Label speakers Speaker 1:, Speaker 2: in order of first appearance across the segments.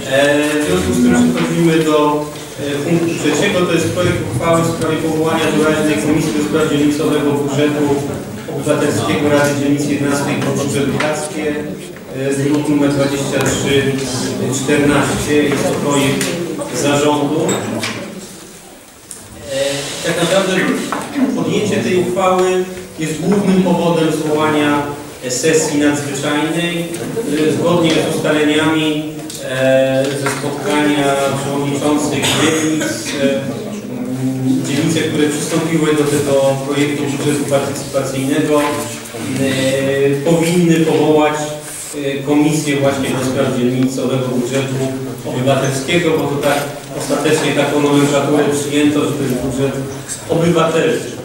Speaker 1: W związku z tym przechodzimy do punktu trzeciego. To jest projekt uchwały w sprawie powołania doraźnej Komisji do spraw dzielnicowego budżetu obywatelskiego Rady Dzielnicy 11 Podróże Lubelskie z druku nr 2314. Jest to projekt zarządu. Tak naprawdę podjęcie tej uchwały jest głównym powodem zwołania sesji nadzwyczajnej. Zgodnie z ustaleniami ze spotkania przewodniczących dzielnice, które przystąpiły do tego projektu budżetu partycypacyjnego, powinny powołać komisję właśnie do spraw dzielnicowego budżetu obywatelskiego, bo to tak ostatecznie taką nomenklaturę przyjęto, że to jest budżet obywatelski.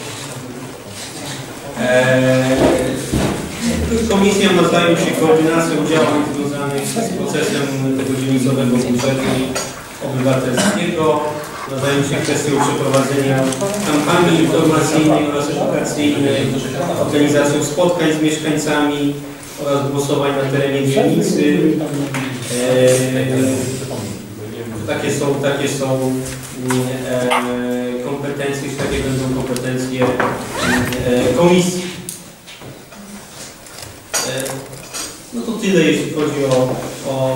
Speaker 1: Komisja ma zająć się koordynacją działań związanych z procesem tego dzielnicowego budżetu obywatelskiego, ma zająć się kwestią przeprowadzenia kampanii informacyjnej oraz edukacyjnej, organizacją spotkań z mieszkańcami oraz głosowań na terenie dzielnicy. Takie są kompetencje, czy takie będą kompetencje komisji. No to tyle, jeśli chodzi o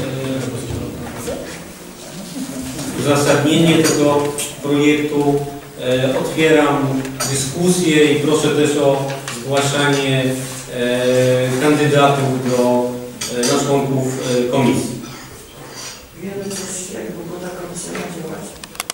Speaker 1: uzasadnienie tego projektu. Otwieram dyskusję i proszę też o zgłaszanie kandydatów na członków komisji.
Speaker 2: Wiemy coś, jak długo ta komisja ma działać?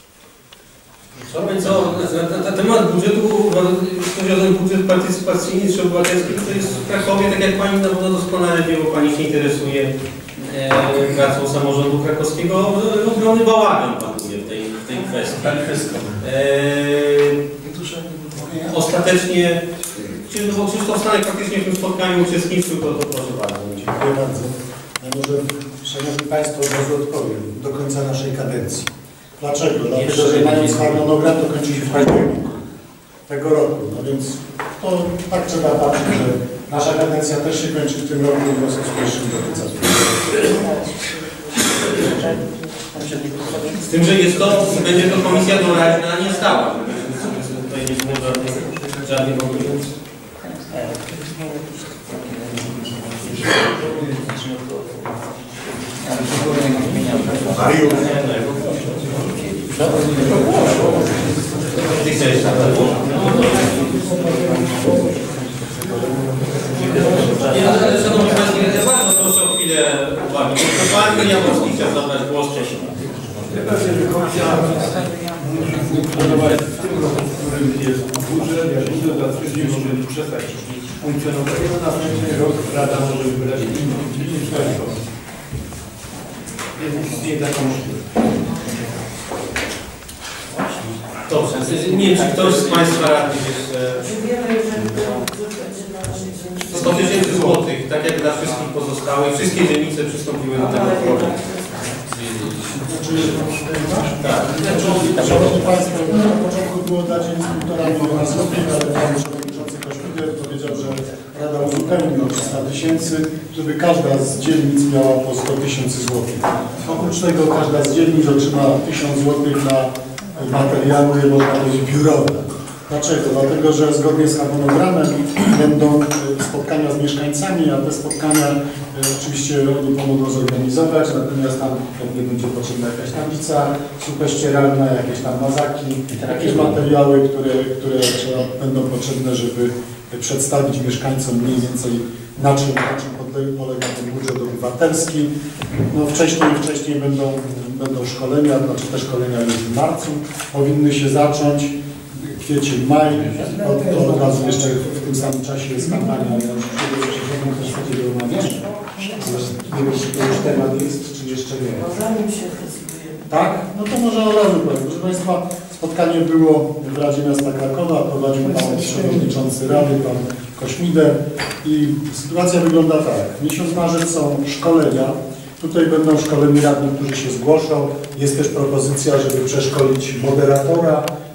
Speaker 1: Na temat budżetu, jeśli chodzi o ten budżet partycypacyjny czy obywatelski, to jest w Krakowie, tak jak Pani na pewno doskonale wie, bo Pani się interesuje pracą samorządu krakowskiego, ogromny bałagan panuje w tej kwestii. Ostatecznie, bo Krzysztof Stanek faktycznie w tym spotkaniu uczestniczył, to proszę bardzo.
Speaker 3: Dziękuję bardzo. Ja może, Szanowni Państwo, od razu odpowiem. Do końca naszej kadencji. Dlaczego? Dlatego, że mając harmonogram, to kończy się w październiku tego roku. No więc to tak trzeba patrzeć, że nasza kadencja też się kończy w tym roku, w związku z pierwszym do końca.
Speaker 1: Z tym, że jest to, będzie to komisja doraźna, a nie stała. Tutaj nie było żadnych wątpliwości. Szanowni Państwo, ja bardzo proszę o chwilę uwagi. Pan Jaworski chciał zabrać głos wcześniej.
Speaker 4: Komisja musi funkcjonować w tym roku, w którym jest budżet, jak budżet za tydzień może przestać funkcjonować. Na następny rok Rada może wybrać inny członków. Więc istnieje taka możliwość.
Speaker 1: Dobrze, nie wiem, czy ktoś z Państwa radnych jeszcze...
Speaker 2: Czy wiemy, że ten budżet będzie na naszej dzielnicy?
Speaker 1: 100 000 złotych, tak jak dla wszystkich pozostałych. Wszystkie dzielnice przystąpiły do tego programu.
Speaker 3: Tak. Szanowni Państwo, na początku było dla dzielnic 1,5 miliona złotych, ale Pan Przewodniczący Kośmider powiedział, że Rada uzupełni o 300 000, żeby każda z dzielnic miała po 100 000 złotych. Oprócz tego każda z dzielnic otrzyma 1000 złotych na materiały, można powiedzieć, biurowe. Dlaczego? Dlatego, że zgodnie z harmonogramem będą spotkania z mieszkańcami, a te spotkania oczywiście oni pomogą zorganizować, natomiast tam pewnie będzie potrzebna jakaś tablica suchościeralna, jakieś tam mazaki, jakieś materiały, które będą potrzebne, żeby przedstawić mieszkańcom mniej więcej na czym polega ten budżet obywatelski. No wcześniej będą szkolenia, znaczy te szkolenia już w marcu powinny się zacząć. Kwiecień, maj, od razu jeszcze w tym samym czasie jest kampania. Ja już też takiego omawiać. Nie wiem, czy to już temat jest, czy jeszcze nie.
Speaker 2: No zanim się decydujemy.
Speaker 3: Tak? No to może od razu powiem. Proszę Państwa, spotkanie było w Radzie Miasta Krakowa, prowadził Pan Przewodniczący Rady, Pan Kośmider i sytuacja wygląda tak. Miesiąc marzec są szkolenia. Tutaj będą szkoleni radni, którzy się zgłoszą. Jest też propozycja, żeby przeszkolić moderatora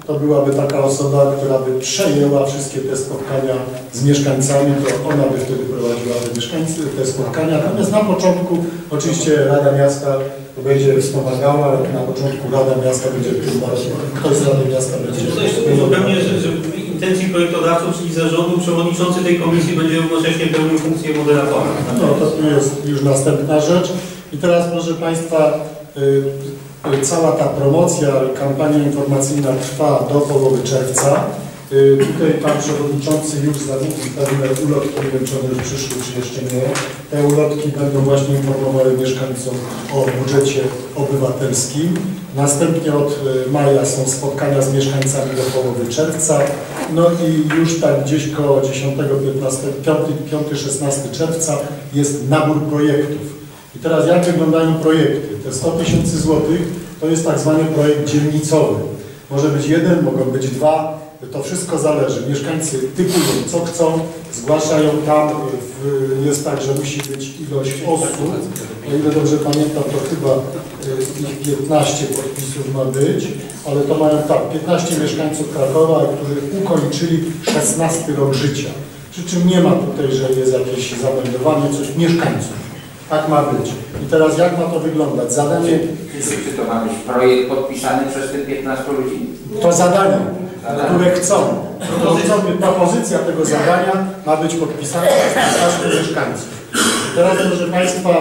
Speaker 3: to byłaby taka osoba, która by przejęła wszystkie te spotkania z mieszkańcami, to ona by wtedy prowadziła te spotkania. Natomiast na początku oczywiście Rada Miasta będzie wspomagała, ale na początku Rada Miasta będzie ktoś z Rady Miasta będzie.
Speaker 1: To jeszcze zupełnie, że w intencji projektodawców, czyli zarządu, przewodniczący tej komisji będzie równocześnie pełnił funkcję moderatora.
Speaker 3: No to jest już następna rzecz. I teraz, proszę Państwa, cała ta promocja, kampania informacyjna trwa do połowy czerwca. Tutaj Pan Przewodniczący już zamówił pewne ulotki, nie wiem, czy one już przyszły, czy jeszcze nie. Te ulotki będą właśnie informowały mieszkańcom o budżecie obywatelskim. Następnie od maja są spotkania z mieszkańcami do połowy czerwca. No i już tak gdzieś koło 5-16 czerwca jest nabór projektów. I teraz jak wyglądają projekty? Te 100 000 złotych to jest tak zwany projekt dzielnicowy. Może być jeden, mogą być dwa, to wszystko zależy. Mieszkańcy typują co chcą, zgłaszają tam, jest tak, że musi być ilość osób. O ile dobrze pamiętam, to chyba ich 15 podpisów ma być, ale to mają tak, 15 mieszkańców Krakowa, którzy ukończyli 16 rok życia. Przy czym nie ma tutaj, że jest jakieś zameldowanie, coś mieszkańców. Tak ma być. I teraz jak ma to wyglądać? Zadanie...
Speaker 5: Czy to ma być projekt podpisany przez te 15 ludzi?
Speaker 3: To zadanie, które chcą. Propozycja tego zadania ma być podpisana przez 15 mieszkańców. I teraz, proszę Państwa,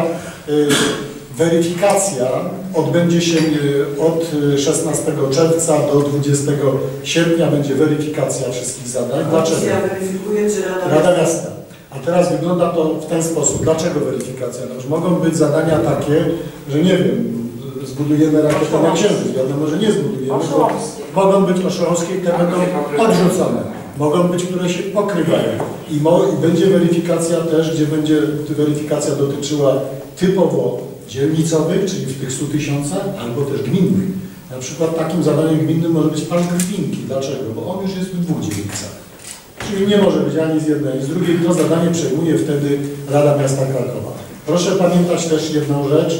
Speaker 3: weryfikacja odbędzie się od 16 czerwca do 20 sierpnia. Będzie weryfikacja wszystkich zadań. Dlaczego?
Speaker 2: Weryfikuje, czy
Speaker 3: Rada Miasta. A teraz wygląda to w ten sposób. Dlaczego weryfikacja? No, mogą być zadania takie, że nie wiem, zbudujemy rakietę na Księżyc. Wiadomo, że nie zbudujemy. Mogą być oszołomskie i te będą odrzucone. Mogą być, które się pokrywają. I będzie weryfikacja też, gdzie będzie weryfikacja dotyczyła typowo dzielnicowych, czyli w tych 100 000, albo też gminnych. Na przykład takim zadaniem gminnym może być plan Krwinki. Dlaczego? Bo on już jest w 2 dzielnicach. Czyli nie może być ani z jednej, ani z drugiej. To zadanie przejmuje wtedy Rada Miasta Krakowa. Proszę pamiętać też jedną rzecz,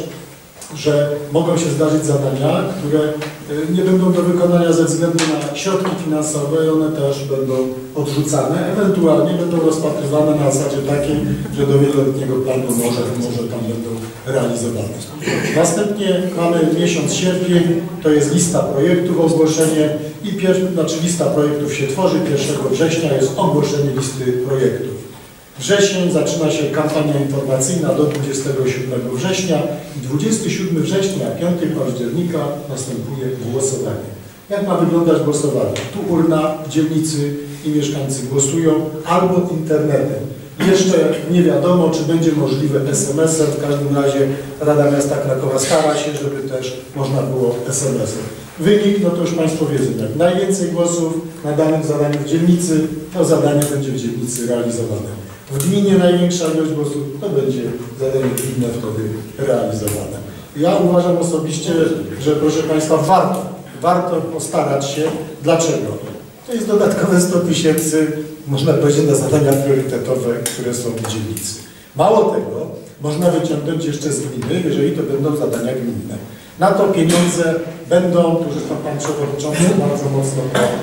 Speaker 3: że mogą się zdarzyć zadania, które nie będą do wykonania ze względu na środki finansowe i one też będą odrzucane, ewentualnie będą rozpatrywane na zasadzie takiej, że do wieloletniego planu może tam będą realizowane. Następnie mamy miesiąc sierpień, to jest lista projektów, ogłoszenie i lista projektów się tworzy, 1 września jest ogłoszenie listy projektów. Wrzesień zaczyna się kampania informacyjna do 27 września i 27 września, 5 października następuje głosowanie. Jak ma wyglądać głosowanie? Tu urna w dzielnicy i mieszkańcy głosują albo internetem. Jeszcze nie wiadomo, czy będzie możliwe SMS-em. W każdym razie Rada Miasta Krakowa stara się, żeby też można było SMS-em. Wynik, no to już Państwo wiedzą, jak najwięcej głosów na danym zadaniu w dzielnicy, to zadanie będzie w dzielnicy realizowane. W gminie największa ilość głosów, to będzie zadanie gminne wtedy realizowane. Ja uważam osobiście, że proszę Państwa, warto postarać się. Dlaczego? To jest dodatkowe 100 000, można powiedzieć, na zadania priorytetowe, które są w dzielnicy. Mało tego, można wyciągnąć jeszcze z gminy, jeżeli to będą zadania gminne. Na to pieniądze będą, tu zresztą Pan Przewodniczący bardzo mocno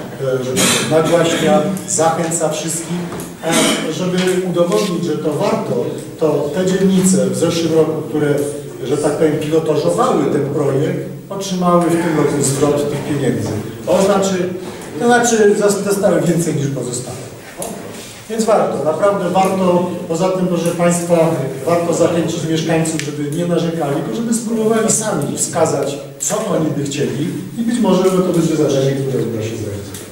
Speaker 3: nagłaśnia, zachęca wszystkich, żeby udowodnić, że to warto, to te dzielnice w zeszłym roku, które, że tak powiem, pilotażowały ten projekt, otrzymały w tym roku zwrot tych pieniędzy. To znaczy dostały więcej niż pozostałe. Więc warto, naprawdę warto. Poza tym, proszę Państwa, warto zachęcić mieszkańców, żeby nie narzekali, tylko żeby spróbowali sami wskazać, co oni by chcieli i być może, że to będzie zadanie, które uda się zrealizować.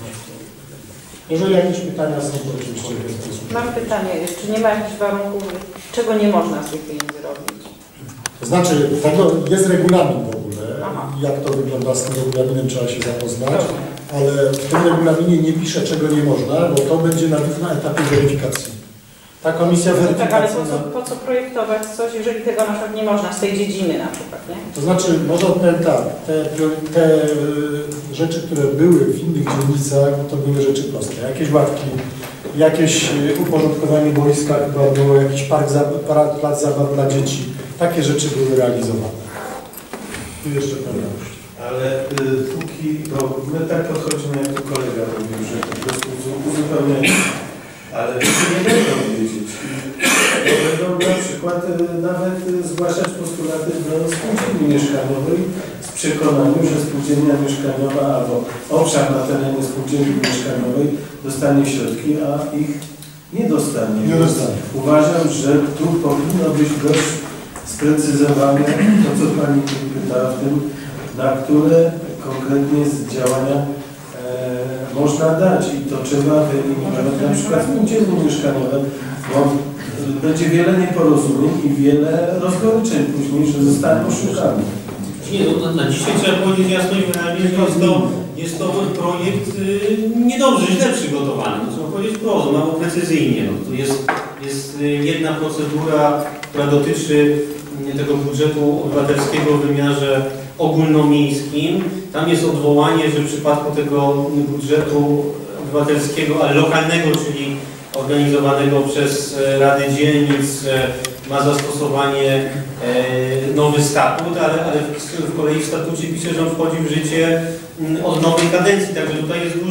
Speaker 3: Jeżeli jakieś pytania są, to oczywiście
Speaker 6: Mam pytanie, czy nie ma jakichś warunków, czego nie można z tych pieniędzy robić?
Speaker 3: To znaczy, jest regulamin w ogóle. Jak to wygląda z tym regulaminem, trzeba się zapoznać. Ale w tym regulaminie nie pisze, czego nie można, bo to będzie na etapie weryfikacji. Ta komisja weryfikacyjna...
Speaker 6: Tak, ale po co projektować coś, jeżeli tego na przykład nie można, z tej dziedziny na przykład, nie?
Speaker 3: To znaczy, może powiem tak, te rzeczy, które były w innych dzielnicach, to były rzeczy proste. Jakieś ławki, jakieś uporządkowanie boiska, chyba było jakiś plac zabaw dla dzieci. Takie rzeczy były realizowane. Tu jeszcze pewnie.
Speaker 4: Ale póki, bo my tak podchodzimy, jak tu kolega mówił, że po prostu uzupełniamy, ale nie będą wiedzieć. Bo będą na przykład nawet zgłaszać postulaty do spółdzielni mieszkaniowej z przekonaniem, że spółdzielnia mieszkaniowa albo obszar na terenie spółdzielni mieszkaniowej dostanie środki, a ich nie dostanie.
Speaker 3: Nie dostanie.
Speaker 4: Uważam, że tu powinno być dość sprecyzowane to, co Pani pytała w tym, na które konkretnie z działania można dać i to trzeba wyeliminować na przykład spółdzielnie mieszkaniowe, bo będzie wiele nieporozumień i wiele rozgoryczeń później, że zostaną oszukani.
Speaker 1: Nie, no, na dzisiaj trzeba powiedzieć jasno i wyraźnie, że jest to projekt niedobrze, źle przygotowany. No, trzeba powiedzieć prosto, mało precyzyjnie. No, tu jest jedna procedura, która dotyczy tego budżetu obywatelskiego w wymiarze ogólnomiejskim. Tam jest odwołanie, że w przypadku tego budżetu obywatelskiego, ale lokalnego, czyli organizowanego przez Rady Dzielnic, ma zastosowanie nowy statut, ale z kolei w statucie pisze, że on wchodzi w życie od nowej kadencji, także tutaj jest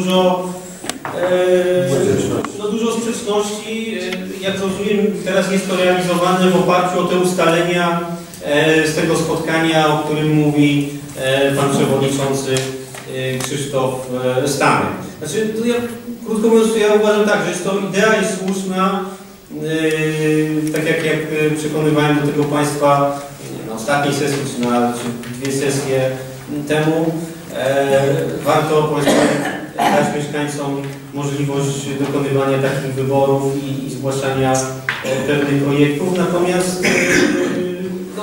Speaker 1: dużo sprzeczności. Jak rozumiem, teraz jest to realizowane w oparciu o te ustalenia z tego spotkania, o którym mówi pan przewodniczący Krzysztof Stanek. Znaczy, to ja, krótko mówiąc, ja uważam tak, że jest to idea jest słuszna, tak jak przekonywałem do tego Państwa na ostatniej sesji, czy dwie sesje temu, warto dać mieszkańcom możliwość dokonywania takich wyborów i zgłaszania pewnych projektów, natomiast no,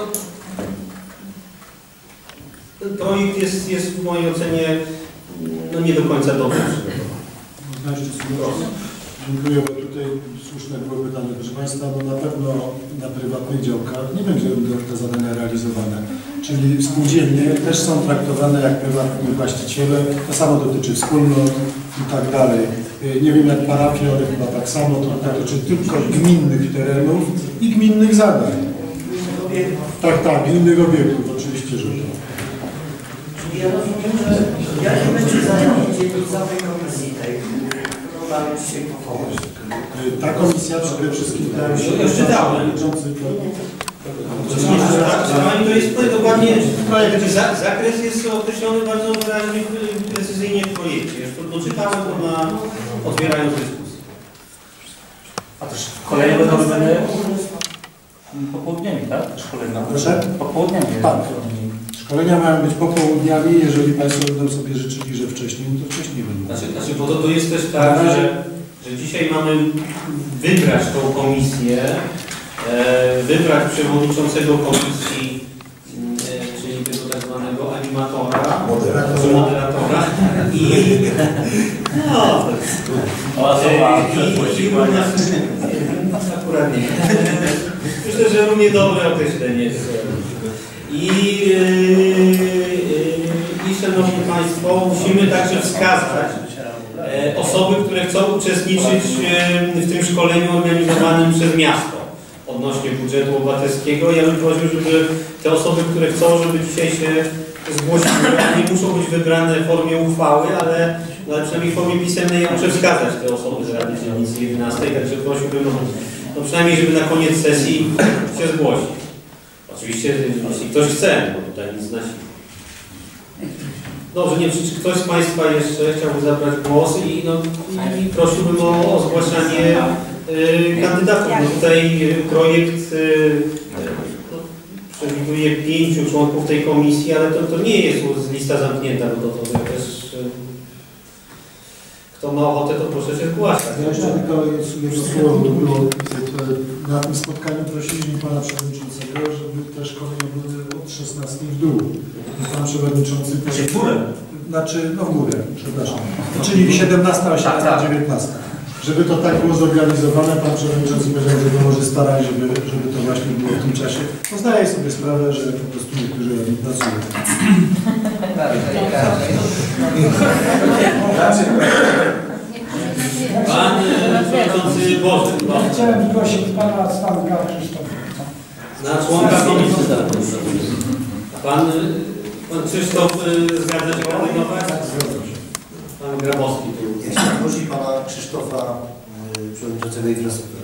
Speaker 1: ten projekt jest w mojej ocenie no, nie do końca dobrze przygotowany.
Speaker 3: Dziękuję, bo tutaj słuszne było pytanie. Proszę Państwa, no na pewno na prywatnych działkach nie będzie te zadania realizowane. Czyli spółdzielnie też są traktowane jak prywatni właściciele. To samo dotyczy wspólnot i tak dalej. Nie wiem jak parafie, ale chyba tak samo. To dotyczy tylko gminnych terenów i gminnych zadań. Tak, gminnych obiektów, oczywiście, że to.
Speaker 2: Czyli ja rozumiem, że jakie będzie zadanie dzielnicowej komisji tej, którą mamy dzisiaj powołać?
Speaker 3: Ta komisja przede wszystkim
Speaker 1: już czytałem. To jest dokładnie, zakres jest określony bardzo wyraźnie, precyzyjnie w projekcie. Już to doczytałem to na otwierając dyskusję.
Speaker 7: A też kolejne będą robione popołudniami, tak? Szkolenia.
Speaker 3: Proszę?
Speaker 7: Popołudniami.
Speaker 3: Tak. Szkolenia mają być popołudniami, jeżeli Państwo będą sobie życzyli, że wcześniej, to wcześniej będą.
Speaker 1: Znaczy, bo to jest też tak, że dzisiaj mamy wybrać tą komisję, wybrać przewodniczącego komisji, czyli tego tak zwanego animatora, moderatora i akurat nie. Myślę, że równie dobre określenie. I szanowni Państwo, musimy także wskazać osoby, które chcą uczestniczyć w tym szkoleniu organizowanym przez miasto odnośnie budżetu obywatelskiego. Ja bym prosił, żeby te osoby, które chcą, żeby dzisiaj się zgłosiły, nie muszą być wybrane w formie uchwały, ale przynajmniej w formie pisemnej ja muszę wskazać te osoby z Rady Dzielnicy 11, także prosiłbym, no przynajmniej, żeby na koniec sesji się zgłosić. Oczywiście, jeśli ktoś chce, bo tutaj nic na siłę. Dobrze, nie wiem, czy ktoś z Państwa jeszcze chciałby zabrać głos i prosiłbym o zgłaszanie kandydatów. No tutaj projekt przewiduje 5 członków tej komisji, ale to nie jest lista zamknięta, bo to też kto ma ochotę, to proszę się zgłaszać.
Speaker 3: Ja jeszcze tylko jedno słowo było. Na tym spotkaniu prosiliśmy Pana Przewodniczącego, żeby te szkolenia były od 16 w dół. I Pan Przewodniczący...
Speaker 7: W górę?
Speaker 3: Znaczy, no w górę, przepraszam. Czyli 17, 18, 19. Żeby to tak było zorganizowane, Pan Przewodniczący powiedział, że to może starać, żeby to właśnie było w tym czasie. No zdaję sobie sprawę, że po prostu niektórzy nie pracują.
Speaker 1: Pan Przewodniczący Boże.
Speaker 8: Chciałem zgłosić Pana Stanka Krzysztofa.
Speaker 1: Na członka komisji. Pan Pan Krzysztof zgadza się kandydować? Pan Grabowski tu.
Speaker 9: Jeśli prosi pana Krzysztofa, przewodniczącego infrastruktury.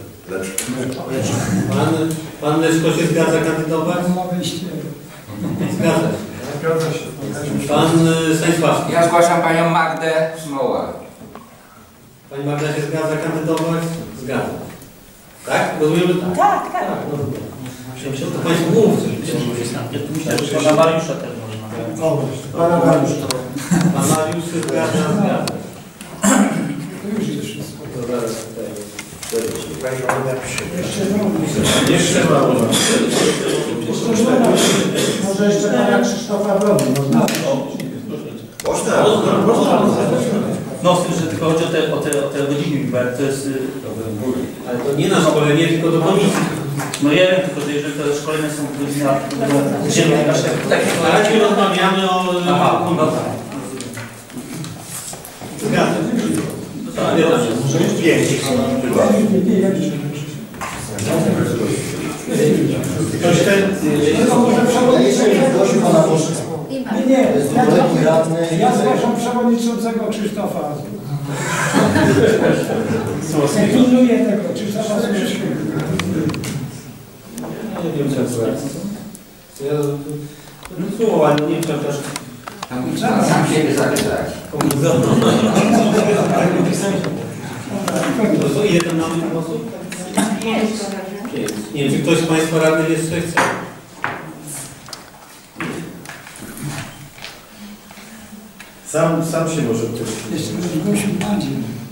Speaker 1: Pan Leszko się zgadza kandydować? Zgadza się.
Speaker 3: Zgadza się.
Speaker 1: Pan Stanisławski.
Speaker 5: Ja zgłaszam panią Magdę Smoła.
Speaker 1: Pani Magda się zgadza kandydować? Zgadza. Tak? Rozumiem, że tak?
Speaker 6: Tak, tak.
Speaker 1: No dobra. Myślałem się, to Państwo mówcy.
Speaker 7: Myślę, że pana Mariusza też można.
Speaker 3: Pana Mariusz.
Speaker 1: Pan Mariusz się zgadza? Zgadza. To zaraz tutaj.
Speaker 3: Jeszcze mało. Może jeszcze pana Krzysztofa Brody. Można.
Speaker 7: No, z tym, że tylko chodzi o te godziny, bo to jest...
Speaker 1: Ale to nie na szkolenie, tylko do komisji.
Speaker 7: No ja wiem, tylko że jeżeli te szkolenia są godzina...
Speaker 1: Na razie rozmawiamy o...
Speaker 7: Aha, no dobra.
Speaker 1: Zgadza.
Speaker 3: Może jest więcej.
Speaker 1: Ktoś ten...
Speaker 3: Prosił pana Bożka.
Speaker 8: Nie,
Speaker 3: Radny.
Speaker 8: ja zgłaszam przewodniczącego Krzysztofa. Ja pilnuję tego Krzysztofa Słowskiego.
Speaker 1: Nie wiem, co jest. Ja próbowałem, nie wiem, też.
Speaker 5: Sam siebie zapytać.
Speaker 1: To ile tam mamy głosów? Nie wiem, czy ktoś z Państwa radnych jeszcze chce?
Speaker 3: Sam się może ktoś.
Speaker 8: Jeszcze zgłosił Madzie.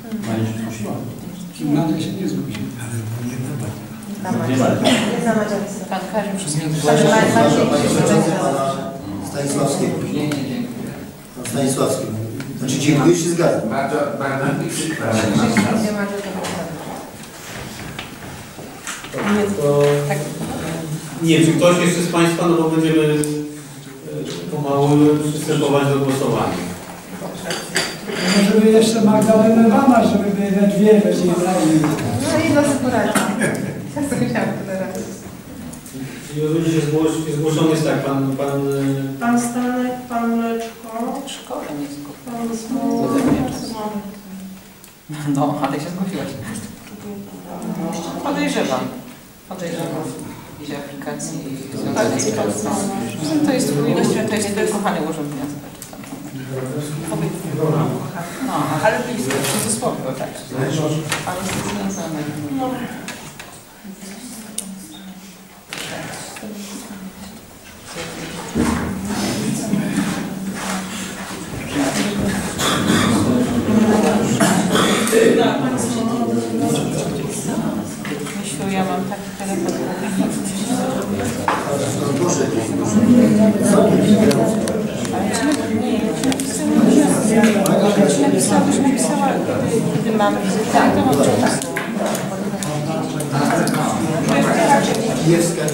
Speaker 8: Nadia się nie zgłosił.
Speaker 6: Pan Karim wszystkich
Speaker 9: Stanisławskiego. Pan Stanisławski. Znaczy dziękuję, się zgadzam.
Speaker 5: Bardzo mi przykro.
Speaker 1: Nie wiem, czy ktoś jeszcze z Państwa, no bo będziemy pomału przystępować do głosowania.
Speaker 8: Może by jeszcze Magdalenę Wana, żeby by we dwie bez jej brali.
Speaker 6: No i was poradzi. Ja sobie chciałam tyle razy.
Speaker 1: Czyli ludzi się zgłoszony jest tak, pan...
Speaker 10: Pan Stanek, pan Leczko,
Speaker 6: Szkoda nie skupię.
Speaker 10: pan Smoła.
Speaker 6: No, ale się zgłosiłaś. Podejrzewam. Idzie aplikacji i związane z pracą. To jest to jest kochany urząd miasta. No, ale blisko, w cudzysłowie, tak. Ale jest związane. No. Myślę, ja mam taki telefon. Napisała, kiedy mamy wizytę, to mam czas.
Speaker 9: Kijewska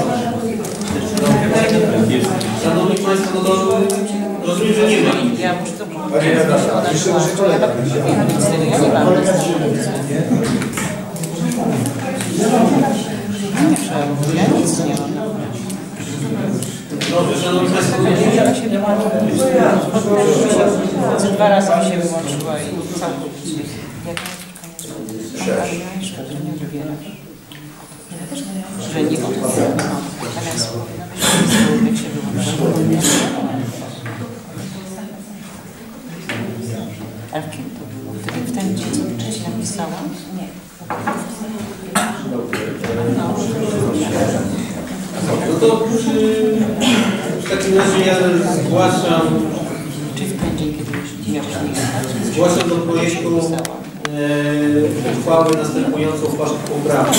Speaker 1: Szanowni Państwo, no to rozumiem, że nie ma.
Speaker 6: Ja muszę to
Speaker 9: jeszcze może kolega.
Speaker 6: ja nie mam. Ja nic nie mam.
Speaker 1: Dobrze, Szanowni Państwo,
Speaker 6: Dwa razy mi się wyłączyła i całkowicie. Nie wybierasz. Że nie ma. Natomiast powinno być, że się wyłączyło. Ale w kim to było? W ten dzień, co wcześniej napisałam? Nie.
Speaker 1: no to w takim razie ja zgłaszam...
Speaker 6: Czy w ten dzień, kiedy już miałeś miejsce?
Speaker 1: Zgłaszam do projektu uchwały następującą poprawkę.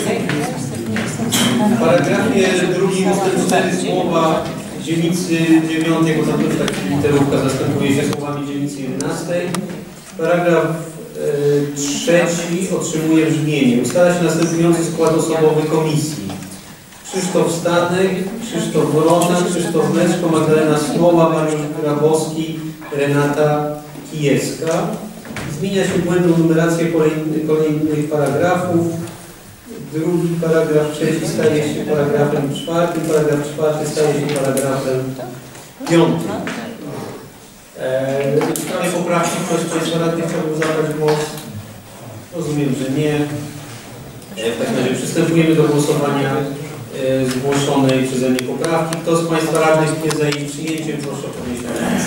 Speaker 1: W paragrafie 2 ustęp 4 słowa dzielnicy 9, bo tam też taka literówka zastępuje się słowami dzielnicy 11. Paragraf 3 otrzymuje brzmienie. Ustala się następujący skład osobowy komisji. Krzysztof Stanek, Krzysztof Wrona, Krzysztof Leczko, Magdalena Smoła, Mariusz Grabowski, Renata Kijewska. Zmienia się błędną numerację kolejnych paragrafów. Drugi paragraf, trzeci staje się paragrafem czwartym, paragraf czwarty staje się paragrafem 5. W sprawie poprawki ktoś z Państwa radnych chciałby zabrać głos? Rozumiem, że nie. W takim razie przystępujemy do głosowania zgłoszonej przeze mnie poprawki. Kto z Państwa radnych jest za jej przyjęciem? Proszę o podniesienie ręki.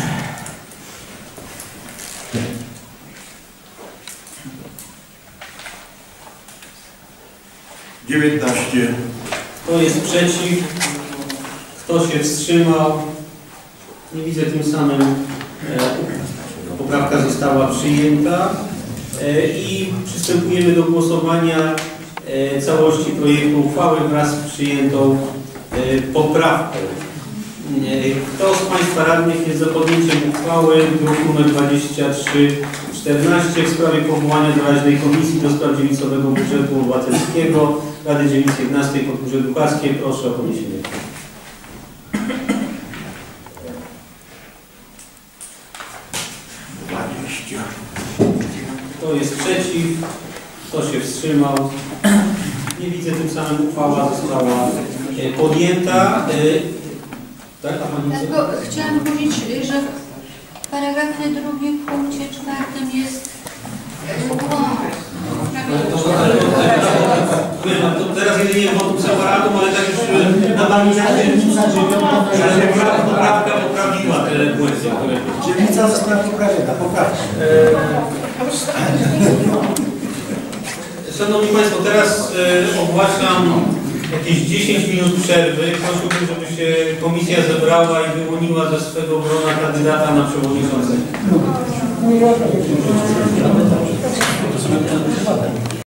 Speaker 1: Kto jest przeciw? Kto się wstrzymał? Nie widzę, tym samym poprawka została przyjęta i przystępujemy do głosowania całości projektu uchwały wraz z przyjętą poprawką. Kto z Państwa radnych jest za podjęciem uchwały druk nr 2314 w sprawie powołania doraźnej Komisji do spraw dzielnicowego budżetu obywatelskiego Rady Dzielnicy 11 Podgórze Dukackie? Proszę o podniesienie ręki. Kto jest przeciw? Kto się wstrzymał? Nie widzę, tym samym uchwała została podjęta. Tak, a Pani co?
Speaker 11: Tylko chciałam powiedzieć, że w paragrafie 2 punkcie 4 jest
Speaker 1: Teraz jedynie wotum separatum, ale tak już na Pani poprawka poprawiła te błędy, które...
Speaker 9: Dzielnica została poprawiona, poprawka.
Speaker 1: Szanowni Państwo, teraz ogłaszam jakieś 10 minut przerwy. Prosiłbym, żeby się komisja zebrała i wyłoniła ze swego grona kandydata na przewodniczącego.